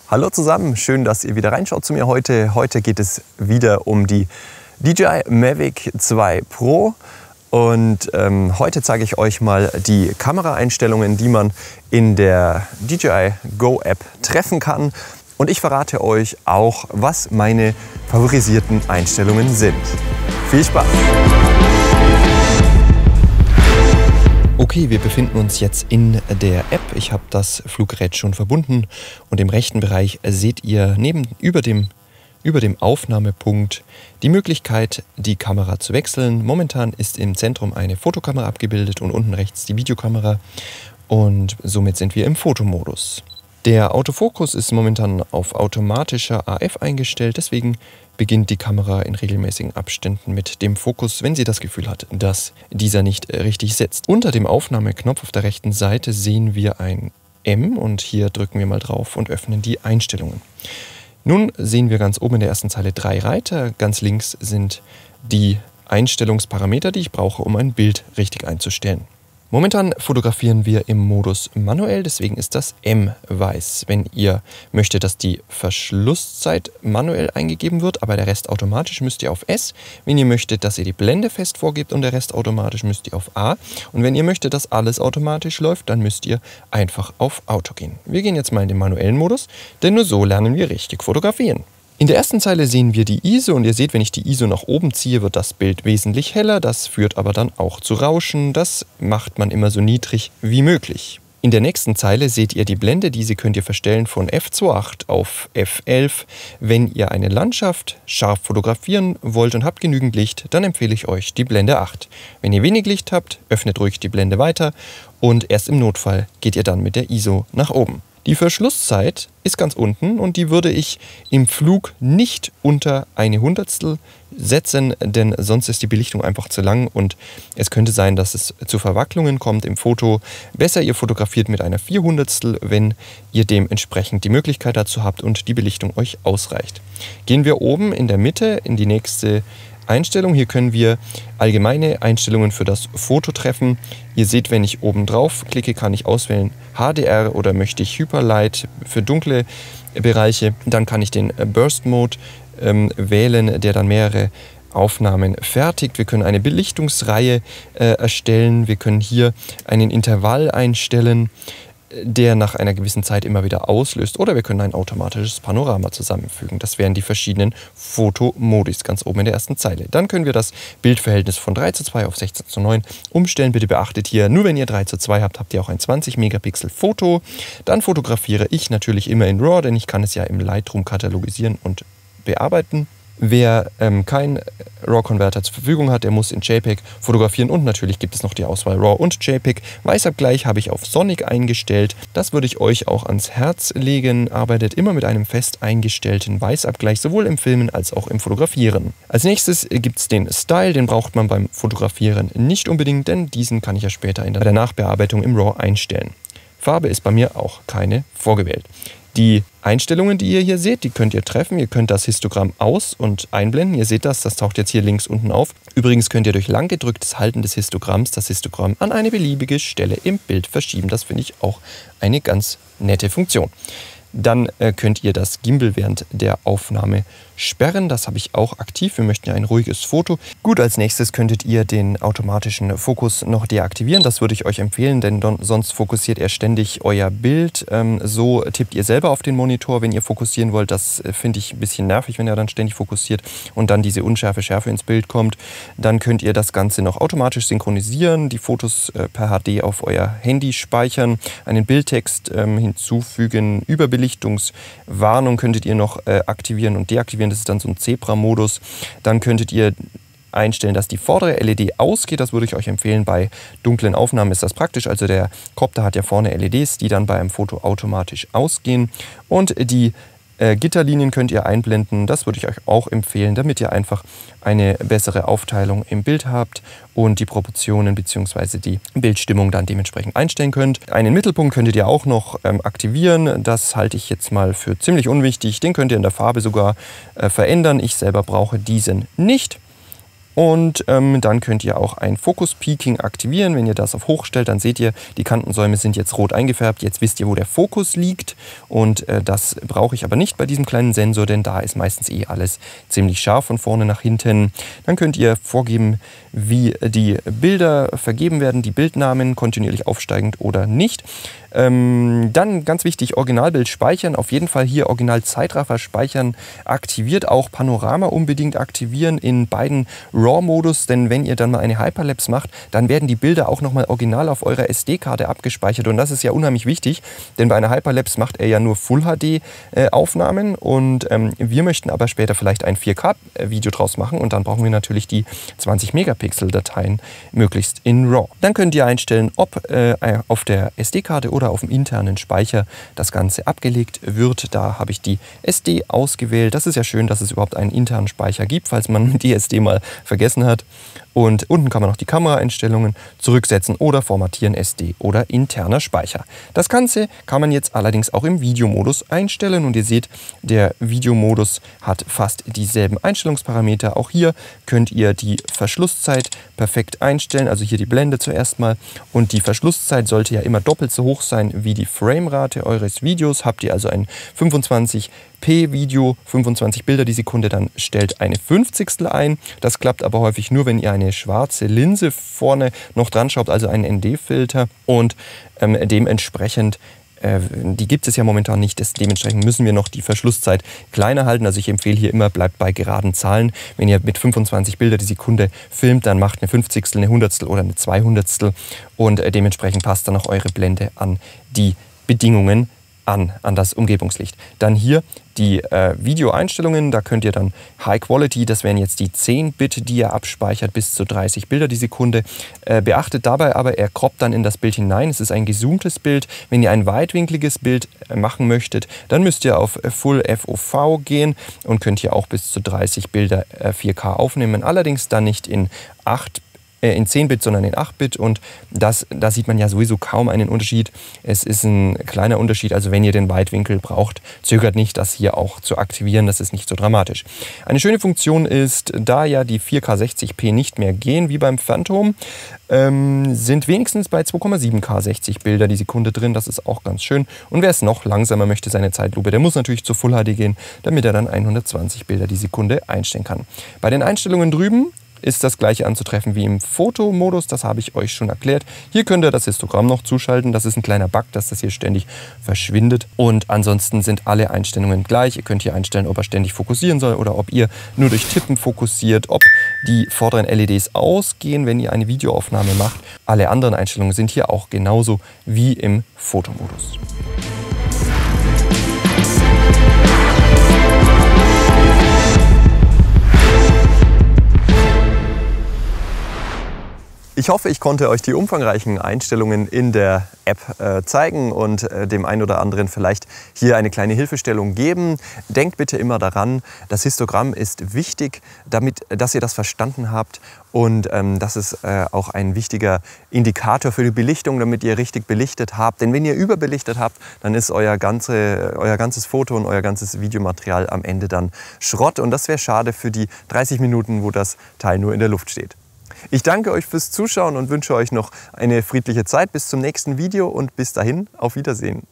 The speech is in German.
Hallo zusammen, schön, dass ihr wieder reinschaut zu mir heute. Heute geht es wieder um die DJI Mavic 2 Pro und heute zeige ich euch mal die Kameraeinstellungen, die man in der DJI Go App treffen kann. Und ich verrate euch auch, was meine favorisierten Einstellungen sind. Viel Spaß! Okay, wir befinden uns jetzt in der App. Ich habe das Fluggerät schon verbunden und im rechten Bereich seht ihr über dem Aufnahmepunkt die Möglichkeit, die Kamera zu wechseln. Momentan ist im Zentrum eine Fotokamera abgebildet und unten rechts die Videokamera und somit sind wir im Fotomodus. Der Autofokus ist momentan auf automatischer AF eingestellt, deswegen beginnt die Kamera in regelmäßigen Abständen mit dem Fokus, wenn sie das Gefühl hat, dass dieser nicht richtig sitzt. Unter dem Aufnahmeknopf auf der rechten Seite sehen wir ein M und hier drücken wir mal drauf und öffnen die Einstellungen. Nun sehen wir ganz oben in der ersten Zeile 3 Reiter, ganz links sind die Einstellungsparameter, die ich brauche, um ein Bild richtig einzustellen. Momentan fotografieren wir im Modus manuell, deswegen ist das M weiß. Wenn ihr möchtet, dass die Verschlusszeit manuell eingegeben wird, aber der Rest automatisch, müsst ihr auf S. Wenn ihr möchtet, dass ihr die Blende fest vorgebt und der Rest automatisch, müsst ihr auf A. Und wenn ihr möchtet, dass alles automatisch läuft, dann müsst ihr einfach auf Auto gehen. Wir gehen jetzt mal in den manuellen Modus, denn nur so lernen wir richtig fotografieren. In der ersten Zeile sehen wir die ISO und ihr seht, wenn ich die ISO nach oben ziehe, wird das Bild wesentlich heller. Das führt aber dann auch zu Rauschen. Das macht man immer so niedrig wie möglich. In der nächsten Zeile seht ihr die Blende. Diese könnt ihr verstellen von f2.8 auf f11. Wenn ihr eine Landschaft scharf fotografieren wollt und habt genügend Licht, dann empfehle ich euch die Blende 8. Wenn ihr wenig Licht habt, öffnet ruhig die Blende weiter und erst im Notfall geht ihr dann mit der ISO nach oben. Die Verschlusszeit ist ganz unten und die würde ich im Flug nicht unter eine Hundertstel setzen, denn sonst ist die Belichtung einfach zu lang und es könnte sein, dass es zu Verwacklungen kommt im Foto. Besser ihr fotografiert mit einer 400stel, wenn ihr dementsprechend die Möglichkeit dazu habt und die Belichtung euch ausreicht. Gehen wir oben in der Mitte in die nächste Einstellung. Hier können wir allgemeine Einstellungen für das Foto treffen. Ihr seht, wenn ich oben drauf klicke, kann ich auswählen HDR oder möchte ich Hyperlight für dunkle Bereiche. Dann kann ich den Burst Mode wählen, der dann mehrere Aufnahmen fertigt. Wir können eine Belichtungsreihe erstellen. Wir können hier einen Intervall einstellen, der nach einer gewissen Zeit immer wieder auslöst. Oder wir können ein automatisches Panorama zusammenfügen. Das wären die verschiedenen Fotomodis ganz oben in der ersten Zeile. Dann können wir das Bildverhältnis von 3:2 auf 16:9 umstellen. Bitte beachtet hier, nur wenn ihr 3:2 habt, habt ihr auch ein 20 Megapixel Foto. Dann fotografiere ich natürlich immer in RAW, denn ich kann es ja im Lightroom katalogisieren und bearbeiten. Wer keinen RAW-Converter zur Verfügung hat, der muss in JPEG fotografieren und natürlich gibt es noch die Auswahl RAW und JPEG. Weißabgleich habe ich auf Sonic eingestellt. Das würde ich euch auch ans Herz legen. Arbeitet immer mit einem fest eingestellten Weißabgleich, sowohl im Filmen als auch im Fotografieren. Als nächstes gibt es den Style, den braucht man beim Fotografieren nicht unbedingt, denn diesen kann ich ja später in der Nachbearbeitung im RAW einstellen. Farbe ist bei mir auch keine vorgewählt. Die Einstellungen, die ihr hier seht, die könnt ihr treffen. Ihr könnt das Histogramm aus- und einblenden. Ihr seht das taucht jetzt hier links unten auf. Übrigens könnt ihr durch lang gedrücktes Halten des Histogramms das Histogramm an eine beliebige Stelle im Bild verschieben. Das finde ich auch eine ganz nette Funktion. Dann könnt ihr das Gimbal während der Aufnahme sperren. Das habe ich auch aktiv. Wir möchten ja ein ruhiges Foto. Gut, als nächstes könntet ihr den automatischen Fokus noch deaktivieren. Das würde ich euch empfehlen, denn sonst fokussiert er ständig euer Bild. So tippt ihr selber auf den Monitor, wenn ihr fokussieren wollt. Das finde ich ein bisschen nervig, wenn er dann ständig fokussiert und dann diese unscharfe Schärfe ins Bild kommt. Dann könnt ihr das Ganze noch automatisch synchronisieren, die Fotos per HD auf euer Handy speichern, einen Bildtext hinzufügen, Überbelichtungswarnung könntet ihr noch aktivieren und deaktivieren. Das ist dann so ein Zebra-Modus. Dann könntet ihr einstellen, dass die vordere LED ausgeht. Das würde ich euch empfehlen. Bei dunklen Aufnahmen ist das praktisch. Also der Copter hat ja vorne LEDs, die dann bei einem Foto automatisch ausgehen. Und die Gitterlinien könnt ihr einblenden. Das würde ich euch auch empfehlen, damit ihr einfach eine bessere Aufteilung im Bild habt und die Proportionen bzw. die Bildstimmung dann dementsprechend einstellen könnt. Einen Mittelpunkt könntet ihr auch noch aktivieren. Das halte ich jetzt mal für ziemlich unwichtig. Den könnt ihr in der Farbe sogar verändern. Ich selber brauche diesen nicht. Und dann könnt ihr auch ein Focus Peaking aktivieren. Wenn ihr das auf hoch stellt, dann seht ihr, die Kantensäume sind jetzt rot eingefärbt. Jetzt wisst ihr, wo der Fokus liegt. Und das brauche ich aber nicht bei diesem kleinen Sensor, denn da ist meistens alles ziemlich scharf von vorne nach hinten. Dann könnt ihr vorgeben, wie die Bilder vergeben werden, die Bildnamen, kontinuierlich aufsteigend oder nicht. Dann ganz wichtig, Originalbild speichern, auf jeden Fall hier Original-Zeitraffer speichern aktiviert, auch Panorama unbedingt aktivieren in beiden RAW-Modus, denn wenn ihr dann mal eine Hyperlapse macht, dann werden die Bilder auch nochmal original auf eurer SD-Karte abgespeichert und das ist ja unheimlich wichtig, denn bei einer Hyperlapse macht er ja nur Full-HD-Aufnahmen und wir möchten aber später vielleicht ein 4K-Video draus machen und dann brauchen wir natürlich die 20 Megapixel-Dateien möglichst in RAW. Dann könnt ihr einstellen, ob auf der SD-Karte oder auf dem internen Speicher das Ganze abgelegt wird. Da habe ich die SD ausgewählt. Das ist ja schön, dass es überhaupt einen internen Speicher gibt, falls man die SD mal vergessen hat. Und unten kann man noch die Kameraeinstellungen zurücksetzen oder formatieren, SD oder interner Speicher. Das Ganze kann man jetzt allerdings auch im Videomodus einstellen und ihr seht, der Videomodus hat fast dieselben Einstellungsparameter. Auch hier könnt ihr die Verschlusszeit perfekt einstellen, also hier die Blende zuerst mal und die Verschlusszeit sollte ja immer doppelt so hoch sein wie die Framerate eures Videos. Habt ihr also ein 25p Video, 25 Bilder die Sekunde, dann stellt eine 50stel ein. Das klappt aber häufig nur, wenn ihr eine schwarze Linse vorne noch dran schraubt, also einen ND-Filter und dementsprechend die gibt es ja momentan nicht, dementsprechend müssen wir noch die Verschlusszeit kleiner halten. Also ich empfehle hier immer, bleibt bei geraden Zahlen. Wenn ihr mit 25 Bilder die Sekunde filmt, dann macht eine 50stel, eine 100stel oder eine 200stel und dementsprechend passt dann auch eure Blende an die Bedingungen an das Umgebungslicht. Dann hier die Videoeinstellungen, da könnt ihr dann High Quality, das wären jetzt die 10-Bit, die ihr abspeichert, bis zu 30 Bilder die Sekunde. Beachtet dabei aber, er croppt dann in das Bild hinein. Es ist ein gezoomtes Bild. Wenn ihr ein weitwinkliges Bild machen möchtet, dann müsst ihr auf Full FOV gehen und könnt hier auch bis zu 30 Bilder 4K aufnehmen. Allerdings dann nicht in 10-Bit, sondern in 8-Bit und da sieht man ja sowieso kaum einen Unterschied. Es ist ein kleiner Unterschied, also wenn ihr den Weitwinkel braucht, zögert nicht, das hier auch zu aktivieren, das ist nicht so dramatisch. Eine schöne Funktion ist, da ja die 4K 60p nicht mehr gehen, wie beim Phantom, sind wenigstens bei 2,7K 60 Bilder die Sekunde drin, das ist auch ganz schön. Und wer es noch langsamer möchte, seine Zeitlupe, der muss natürlich zu Full HD gehen, damit er dann 120 Bilder die Sekunde einstellen kann. Bei den Einstellungen drüben ist das gleiche anzutreffen wie im Fotomodus, das habe ich euch schon erklärt. Hier könnt ihr das Histogramm noch zuschalten, das ist ein kleiner Bug, dass das hier ständig verschwindet. Und ansonsten sind alle Einstellungen gleich. Ihr könnt hier einstellen, ob er ständig fokussieren soll oder ob ihr nur durch Tippen fokussiert, ob die vorderen LEDs ausgehen, wenn ihr eine Videoaufnahme macht. Alle anderen Einstellungen sind hier auch genauso wie im Fotomodus. Ich hoffe, ich konnte euch die umfangreichen Einstellungen in der App zeigen und dem einen oder anderen vielleicht hier eine kleine Hilfestellung geben. Denkt bitte immer daran, das Histogramm ist wichtig, dass ihr das verstanden habt und das ist auch ein wichtiger Indikator für die Belichtung, damit ihr richtig belichtet habt. Denn wenn ihr überbelichtet habt, dann ist euer ganzes Foto und euer ganzes Videomaterial am Ende dann Schrott und das wäre schade für die 30 Minuten, wo das Teil nur in der Luft steht. Ich danke euch fürs Zuschauen und wünsche euch noch eine friedliche Zeit. Bis zum nächsten Video und bis dahin, auf Wiedersehen.